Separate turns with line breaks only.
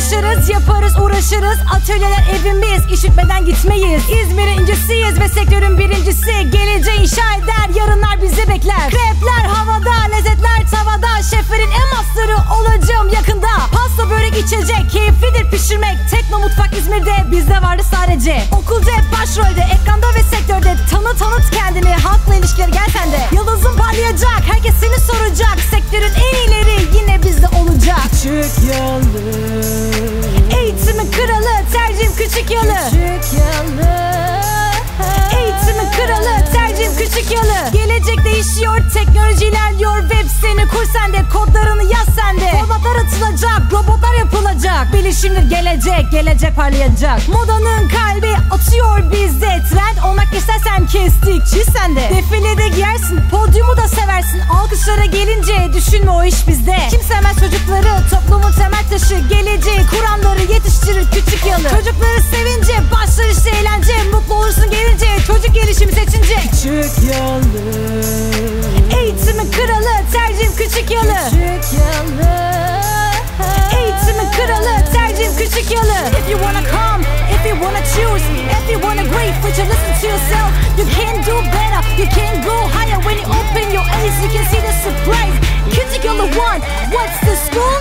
çalışırız, yaparız, uğraşırız. Atölyeler evimiz, işitmeden gitmeyiz. İzmir'in incisiyiz ve sektörün birincisi. Geleceği inşa eder, yarınlar bizi bekler. Krepler havada, lezzetler tavada. Şeflerin en master'ı olacağım yakında. Pasta, börek, içecek, keyiflidir pişirmek. Tekno mutfak İzmir'de, bizde vardı sadece. Okulda hep başrolde, ekranda ve sektörde. Tanıt kendini, halkla ilişkileri gel sen de. Yıldızın parlayacak, herkes seni soracak. Sektörün en iyileri yine bizde olacak.
Küçük yalı,
eğitimin kralı, tercihim küçük yalı.
küçük yalı.
Eğitimin kralı, tercihim küçük yalı. Gelecek değişiyor, teknoloji ilerliyor. Web siteni kur sende, kodlarını yaz sende. Formatlar atılacak, robotlar yapılacak. Bilişimdir gelecek parlayacak. Modanın kalbi atıyor bizde. Trend olmak istersen kestik, çiz sende. Defilede giyersin, podyumu da seversin. Alkışlara gelince düşünme o iş bizde. Kim sevmez çocukları, toplumun temel taşı. Geleceği kuranları yetiştirir küçük yalı. Çocukları sevince başlar işte eğlence. Mutlu olursun gelince, çocuk gelişimi seçince.
Küçük yalı,
Eğitimin kralı, tercihim küçük yalı.
küçük yalı.
Eğitimin kralı, tercihim küçük yalı. If you wanna come, if you wanna choose, if you want a great future, listen to yourself. You can do better, you can go higher. When you open your eyes, you can see the surprise. Küçük yalı one, what's the school?